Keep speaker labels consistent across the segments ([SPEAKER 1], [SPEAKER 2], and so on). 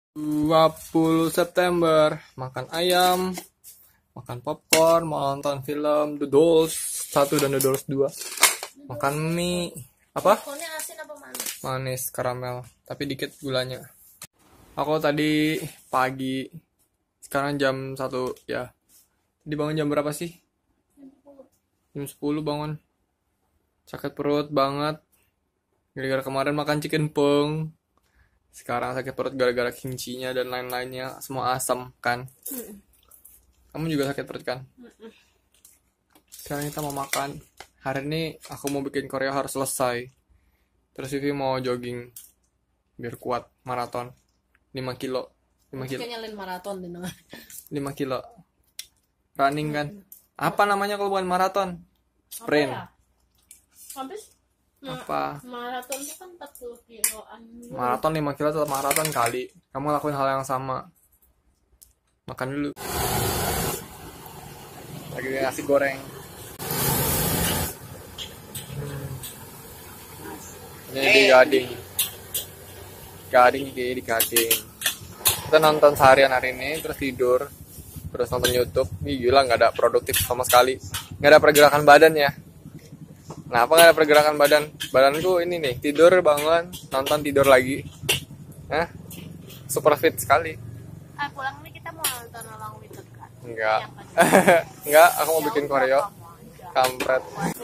[SPEAKER 1] 20 September, makan ayam, makan popcorn, mau nonton film The Dolls 1 dan The Dolls 2, makan mie, apa?
[SPEAKER 2] Asin apa manis?
[SPEAKER 1] Manis, karamel, tapi dikit gulanya. Aku tadi pagi, sekarang jam 1 ya. Tadi bangun jam berapa sih? Jam 10 bangun. Sakit perut banget. Gara-gara kemarin makan chicken peng. Sekarang sakit perut gara-gara kimchinya dan lain-lainnya. Semua asam kan. Kamu juga sakit perut kan? Sekarang kita mau makan. Hari ini aku mau bikin koreo harus selesai. Terus Vivi mau jogging. Biar kuat. Maraton. 5 kilo. 5 kilo.
[SPEAKER 2] Kayaknya lain maraton deh.
[SPEAKER 1] 5 kilo. Running kan? Apa namanya kalau bukan maraton? Sprint.
[SPEAKER 2] Habis
[SPEAKER 1] Apa?
[SPEAKER 2] maraton itu kan 40 kiloan.
[SPEAKER 1] Maraton 5 kilo tetap maraton kali. Kamu lakuin hal yang sama. Makan dulu. Lagi nasi goreng. Ini di Gading. Di Gading. Kita nonton seharian hari ini, terus tidur. Terus nonton YouTube. Ih, gila, nggak ada produktif sama sekali. Nggak ada pergerakan badan ya. Kenapa nggak ada pergerakan badan? Badanku ini nih, tidur, bangun, nonton, tidur lagi. Super fit sekali.
[SPEAKER 2] Pulang ini kita mau nonton Along with the Cat.
[SPEAKER 1] Enggak. Enggak, aku mau bikin koreo. Kampret.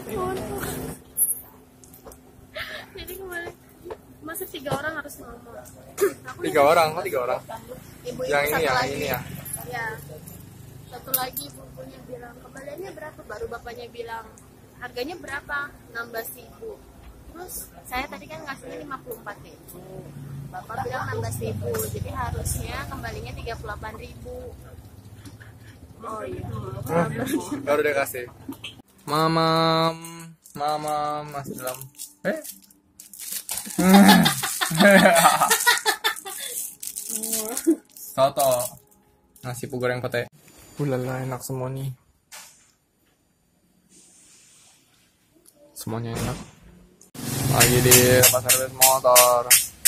[SPEAKER 2] Jadi kemarin masa 3 orang harus ngomong.
[SPEAKER 1] 3 orang, kok 3 orang?
[SPEAKER 2] Ibu
[SPEAKER 1] Yang ini
[SPEAKER 2] satu
[SPEAKER 1] ya,
[SPEAKER 2] lagi.
[SPEAKER 1] ini ya.
[SPEAKER 2] Ya. Satu lagi bukunya bilang kembaliannya berapa, baru bapaknya bilang harganya berapa, 16.000. Terus saya tadi kan ngasihnya 54.000. Bapak bilang 16.000, jadi harusnya kembalinya 38.000. Oh iya.
[SPEAKER 1] Baru dia kasih. Mama masih dalam. Soto. Nasi goreng pete. Ulala, enak semua nih. Semuanya enak. Lagi di tempat servis motor.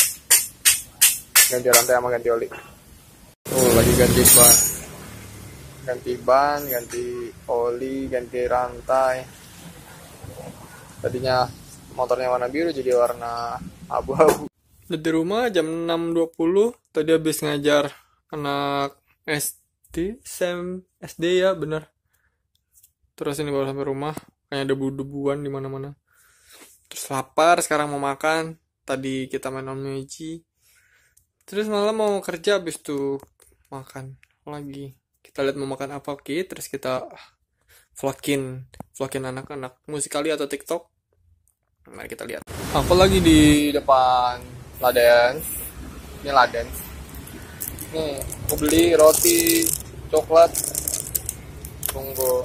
[SPEAKER 1] Ganti rantai sama ganti oli. Lagi ganti ban. Ganti ban, ganti oli, ganti rantai. Tadinya motornya warna biru jadi warna abu-abu. Di rumah jam 6.20. Tadi habis ngajar anak SD ya, bener. Terus ini baru sampai rumah. Kayak debu-debuan di mana-mana. Terus lapar, sekarang mau makan. Tadi kita main Onmeji. Terus malam mau kerja, habis itu makan lagi. Kita lihat mau makan apa, oke. Terus kita vlogin anak-anak Musical.ly atau TikTok. Mari kita lihat. Aku lagi di depan Ladens. Ini Ladens. Nih, aku beli roti, coklat. Tunggu.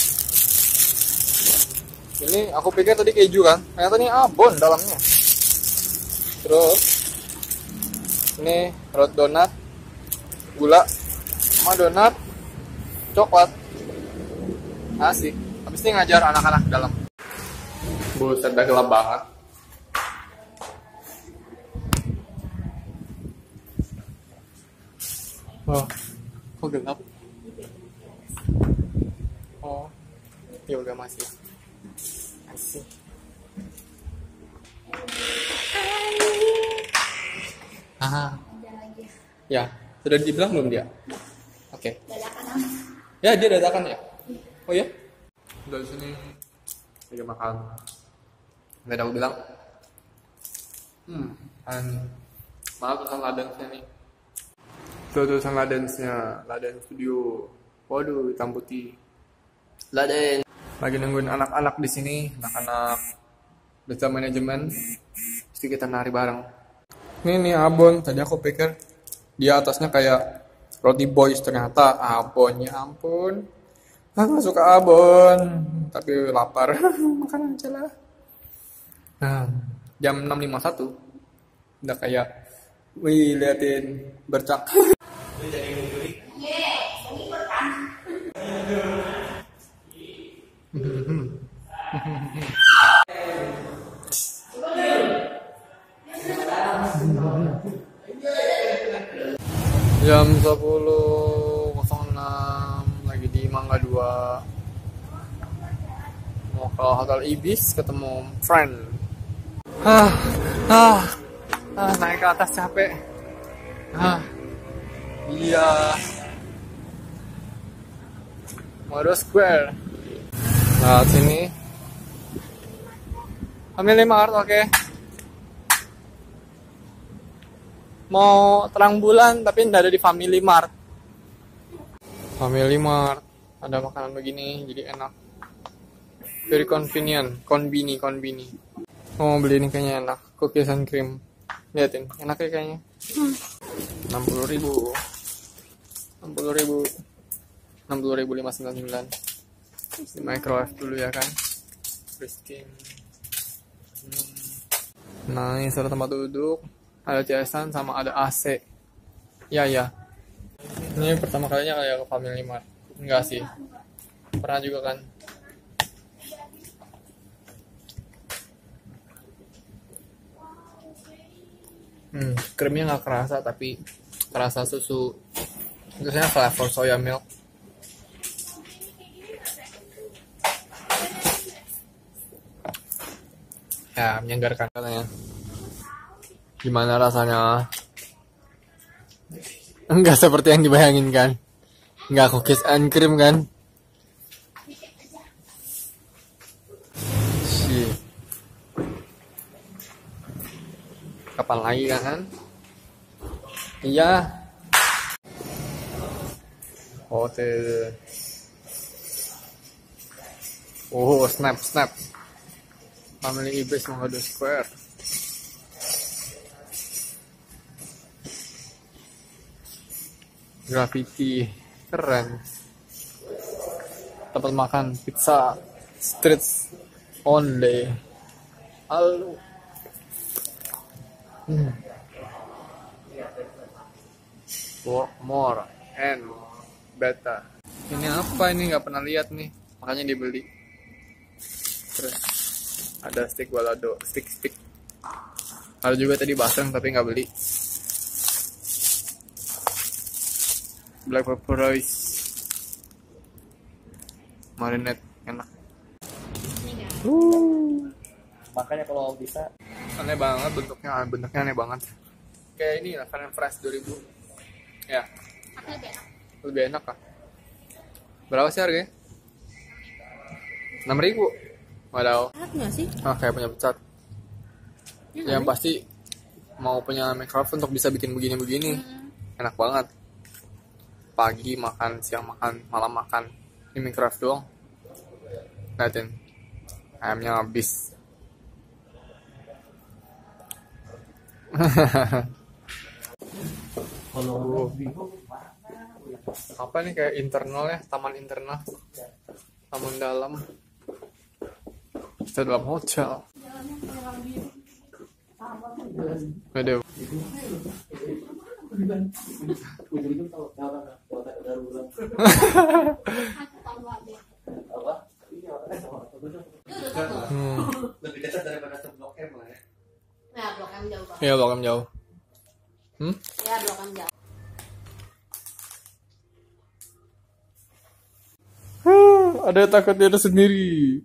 [SPEAKER 1] Ini aku pikir tadi keju kan, ternyata ini abon dalamnya. Terus ini roti donat, gula, sama donat, coklat. Asik. Habis ini ngajar anak-anak dalam. Buset, udah gelap banget. Oh, kok gelap? Oh, ya udah masih. Asik. Ya, sudah dibilang belum dia? Oke. Ya, dia dadakan ya? Oh ya? Udah di sini lagi makan. Nggak ada aku bilang. Maaf tulisan Ladensnya nih. Tuh tulisan Ladensnya, Laden Studio. Waduh, hitam putih. Laden. Lagi nungguin anak-anak di sini, anak-anak desa manajemen. Pasti kita nari bareng. Ini abon. Tadi aku pikir di atasnya kayak roti boys, ternyata abon. Ya ampun. Aku suka abon, tapi lapar. Makan aja lah. Jam 6.51. Udah kayak, wih, liatin bercak. Jam 10.06 lagi di Mangga 2. Mau ke Hotel Ibis ketemu friend. Naik ke atas capek. Iya. Modo Square. Nah, sini. Family Mart, oke. Mau terang bulan tapi nggak ada di Family Mart. Family Mart ada makanan begini, jadi enak. Very convenient, konbini. Mau beli ini kayaknya enak, cookies and cream. Liatin, enak ya kayaknya. 60.000. 60.599. Di microwave dulu ya kan. Frisking. Nah, ini ada tempat duduk, ada CS-an sama ada AC. Ya. Ini pertama kalinya kayak ke Family Mart. Enggak sih. Pernah juga kan. Krimnya nggak kerasa tapi kerasa susu. Biasanya flavor soya milk. Ya, menyegarkan katanya. Gimana rasanya? Enggak seperti yang dibayangin kan? Enggak cookies and cream kan? Kapan lagi kan? Iya. Hotel. Oh, snap. Family Ibis Mangga 2 Square. Graffiti keren. Tempat makan pizza streets only. Halo. Work more and better. Ini apa ini, nggak pernah lihat nih, makanya dibeli. Terus ada stick balado, stick. Ada juga tadi basreng tapi nggak beli. Black pepper rice, marinade, enak.
[SPEAKER 3] Makanya kalau bisa
[SPEAKER 1] Aneh banget bentuknya aneh banget. Kayak ini lah, Fun Fresh 2000. Ya. Lebih enak kah? Berapa sih harganya? 6.000. Waduh.
[SPEAKER 2] Enak nggak sih?
[SPEAKER 1] Kayak punya pecat. Yang pasti mau punya microwave untuk bisa bikin begini-begini. Enak banget. Pagi makan, siang makan, malam makan. Ini microwave doang. Liatin. Ayamnya habis. Apa nih, kayak internal ya, taman internal, taman dalam. Kita dalam hotel. Waduh.
[SPEAKER 3] lebih dekat daripada Blok M lah ya.
[SPEAKER 2] Nah, Blok M jauh banget.
[SPEAKER 1] Iya, Blok M jauh.
[SPEAKER 2] Ya, Blok M jauh.
[SPEAKER 1] Ada takut dia sendiri.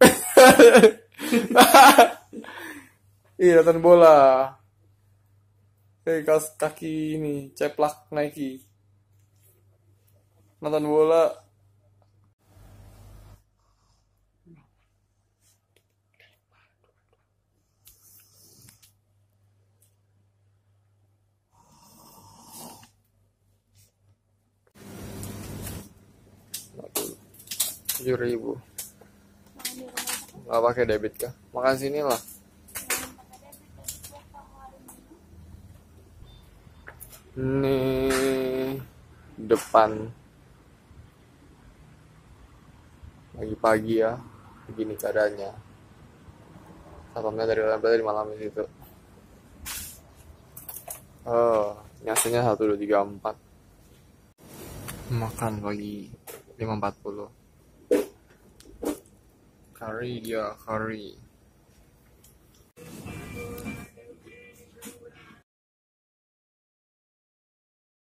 [SPEAKER 1] Iya, nonton bola. Kaos kaki ini, ceplak Nike. Nonton bola. Rp7.000. Nggak pakai debit kah? Makan sini lah. Ini depan. Pagi-pagi ya. Begini keadaannya. Satpamnya dari malam itu. Nyasanya 1, 2, 3, 4. Makan pagi 5.40. Curry.